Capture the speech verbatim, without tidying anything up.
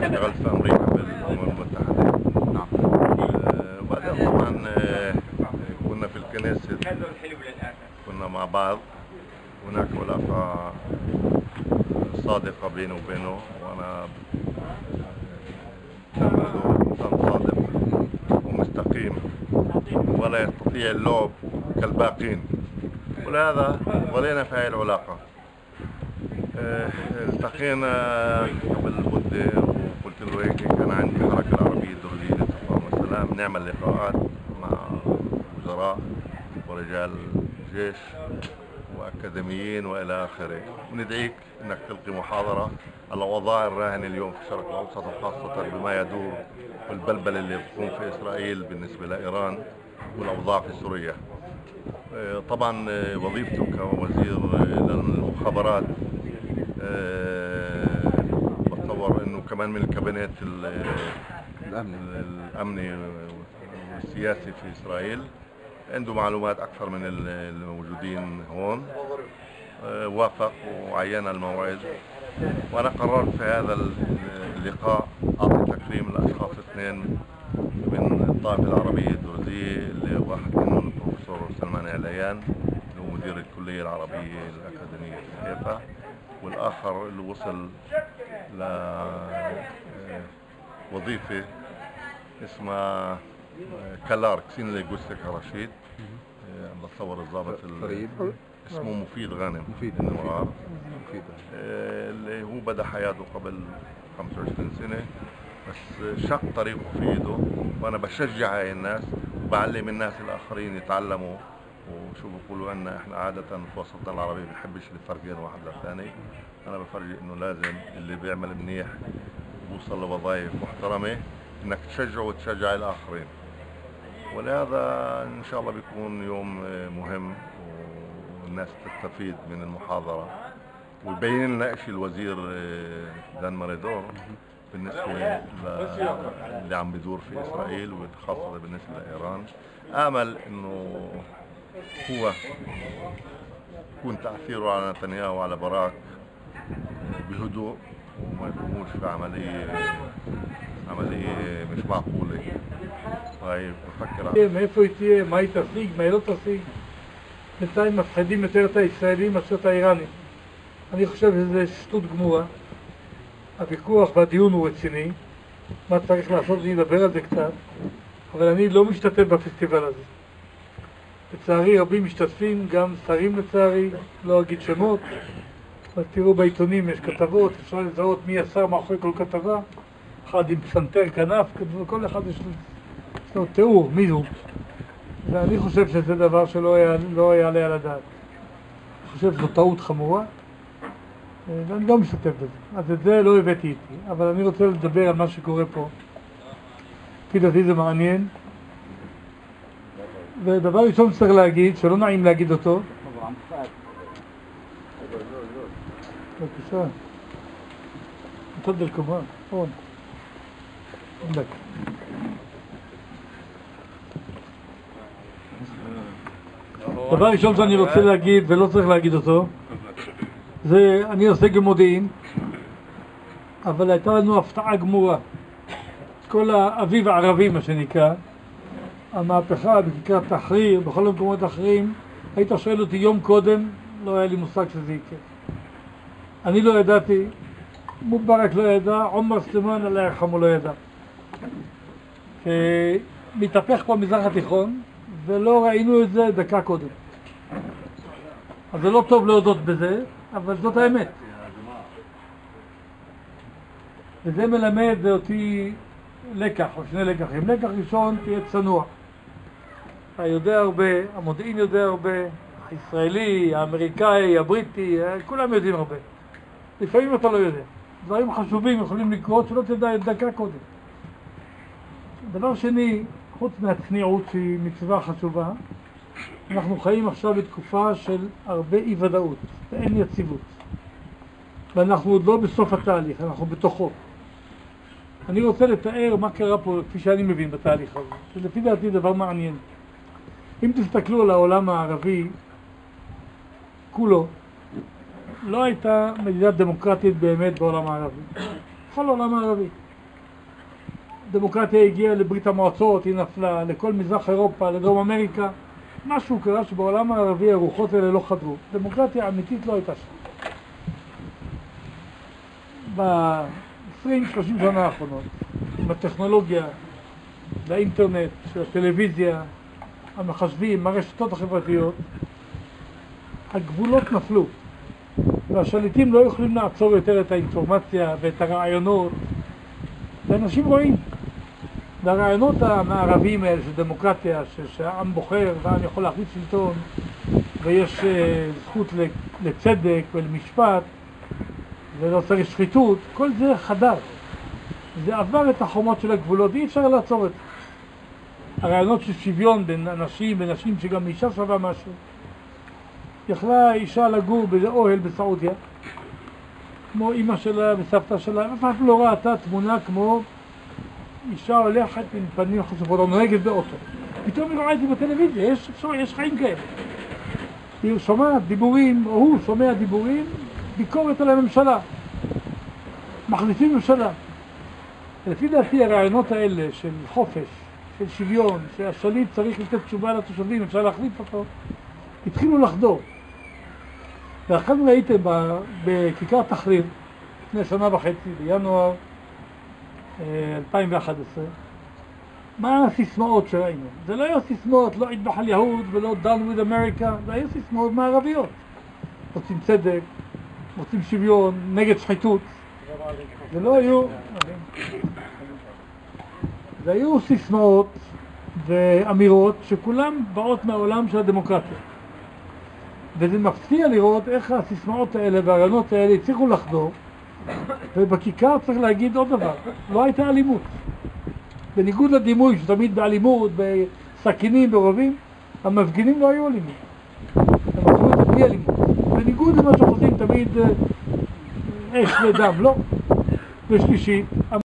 اشتغلت في أمريكا بالأمم المتحدة. نعم. آه، وبعدين طبعا آه، كنا في الكنيسة، كنا مع بعض، هناك علاقة صادقة بيني وبينه، وأنا إنسان صادق ومستقيم ولا يستطيع اللعب كالباقين، ولهذا ظلينا في هذه العلاقة. اه، التقينا قبل مدة وقلت له هيك كان عندي حركة العربية الدولية للتفاهم والسلام، نعمل لقاءات مع وزراء ورجال جيش وأكاديميين وإلى آخره، وندعيك أنك تلقي محاضرة على الأوضاع الراهنة اليوم في الشرق الأوسط، وخاصة بما يدور والبلبلة اللي بتقوم في إسرائيل بالنسبة لإيران والأوضاع في سوريا. طبعا وظيفته كوزير للمخابرات بتصور انه كمان من الكابينت الامني والسياسي في اسرائيل، عنده معلومات اكثر من الموجودين هون. وافق وعينا الموعد، وانا قررت في هذا اللقاء اعطي تكريم لاشخاص اثنين من الطائفة العربية الدرزية، اللي واحد منهم البروفيسور سلمان عليان اللي هو مدير الكلية العربية الأكاديمية في حيفا، والآخر اللي وصل لوظيفة اسمها كالار كسين اللي جوستك رشيد، بتصور الضابط اسمه مفيد غانم مفيد النوار، مفيد اللي هو بدأ حياته قبل خمسة وعشرين سنة، بس شق طريقه في ايده. وانا بشجع هاي الناس وبعلم الناس الاخرين يتعلموا، وشو بيقولوا عنا احنا عادة في وسطنا العربي ما بنحبش الفرق واحد للثاني. انا بفرجي انه لازم اللي بيعمل منيح وبوصل لوظائف محترمة انك تشجعه وتشجع الاخرين، ولهذا ان شاء الله بيكون يوم مهم والناس تستفيد من المحاضرة، ويبين لنا ايش الوزير دان ماريدور بالنسبة اللي عم بدور في إسرائيل، وخاصة بالنسبة لإيران. آمل إنه هو يكون تأثيره على نتنياهو وعلى باراك بهدوء، وما يكونوش في عملية عملية مش معقولة. طيب بفكر מאיפה היא תהיה, מה היא תשיג, מה היא לא תשיג. בינתיים מפחידים יותר את הישראלים מאשר את האיראנים. אני חושב שזה שטות גמורה. הוויכוח והדיון הוא רציני, מה צריך לעשות, אני אדבר על זה קצת, אבל אני לא משתתף בפסטיבל הזה. לצערי רבים משתתפים, גם שרים לצערי, לא אגיד שמות, אבל תראו בעיתונים יש כתבות, אפשר לזהות מי השר מאחורי כל כתבה, אחד עם פסנתר כנף, כל אחד יש לו תיאור, מי זו. ואני חושב שזה דבר שלא לא יעלה על הדעת. אני חושב שזו טעות חמורה, ואני לא משתתף בזה, אז את זה לא הבאתי איתי, אבל אני רוצה לדבר על מה שקורה פה. לפי דעתי זה מעניין, ודבר ראשון שצריך להגיד, שלא נעים להגיד אותו. בבקשה. תפדל כמובן, נכון. עמדק. דבר ראשון שאני רוצה להגיד ולא צריך להגיד אותו, זה, אני עושה במודיעין, אבל הייתה לנו הפתעה גמורה. כל האביב הערבי, מה שנקרא, המהפכה בכיכר תחריר, בכל המקומות האחרים, היית שואל אותי יום קודם, לא היה לי מושג שזה יקרה. אני לא ידעתי, מובארק לא ידע, עומר סלימאן אללה ירחמו לא ידע. מתהפך פה מזרח התיכון, ולא ראינו את זה דקה קודם. אז זה לא טוב להודות בזה, אבל זאת האמת. וזה מלמד אותי לקח, או שני לקחים. לקח ראשון, תהיה צנוע. אתה יודע הרבה, המודיעין יודע הרבה, הישראלי, האמריקאי, הבריטי, כולם יודעים הרבה. לפעמים אתה לא יודע. דברים חשובים יכולים לקרות שלא תדע דקה קודם. דבר שני, חוץ מהצניעות שהיא מצווה חשובה, אנחנו חיים עכשיו בתקופה של הרבה אי ודאות ואין יציבות, ואנחנו עוד לא בסוף התהליך, אנחנו בתוכו. אני רוצה לתאר מה קרה פה כפי שאני מבין בתהליך הזה, שלפי דעתי דבר מעניין. אם תסתכלו על העולם הערבי כולו, לא הייתה מדינה דמוקרטית באמת בעולם הערבי, בכל העולם הערבי. דמוקרטיה הגיעה לברית המועצות, היא נפלה, לכל מזרח אירופה, לדרום אמריקה. משהו קרה שבעולם הערבי הרוחות האלה לא חדרו. דמוקרטיה אמיתית לא הייתה שם. ב-עשרים שלושים שנה האחרונות, עם הטכנולוגיה, האינטרנט, הטלוויזיה, המחשבים, הרשתות החברתיות, הגבולות נפלו. והשליטים לא יכולים לעצור יותר את האינפורמציה ואת הרעיונות. ואנשים רואים. והרעיונות המערביים האלה של דמוקרטיה, שהעם בוחר והעם יכול להחליט שלטון, ויש זכות לצדק ולמשפט, ולא צריך שחיתות, כל זה חדר. זה עבר את החומות של הגבולות, אי אפשר לעצור את זה. הרעיונות של שוויון בין אנשים ונשים, שגם אישה שווה משהו. יכלה אישה לגור באיזה אוהל בסעודיה, כמו אמא שלה וסבתא שלה, אף אחד לא ראתה תמונה כמו אישה הולכת עם פנים חשופות או נוהגת באוטו. פתאום היא רואה את זה בטלוויזיה, יש, יש חיים כאלה. היא שומעת דיבורים, או הוא שומע דיבורים, ביקורת על הממשלה. מחליפים ממשלה. לפי דעתי הרעיונות האלה של חופש, של שוויון, שהשליט צריך לתת תשובה לתושבים, אפשר להחליף אותו, התחילו לחדור. ואחרי ראיתם בכיכר תחריר, לפני שנה וחצי, בינואר אלפיים ואחת עשרה, מה הסיסמאות שראינו? זה לא היו סיסמאות, לא אטבח על יהוד ולא done with America, זה היו סיסמאות מערביות. רוצים צדק, רוצים שוויון, נגד שחיתות. זה לא היו... זה היו סיסמאות ואמירות שכולם באות מהעולם של הדמוקרטיה. וזה מפתיע לראות איך הסיסמאות האלה והרעיונות האלה הצליחו לחדור, ובכיכר צריך להגיד עוד דבר, לא הייתה אלימות. בניגוד לדימוי שתמיד באלימות, בסכינים, ברובים, המפגינים לא היו אלימות. הם עשו את זה בלי אלימות. בניגוד למה שחושבים תמיד אש ודם, לא. ושלישית,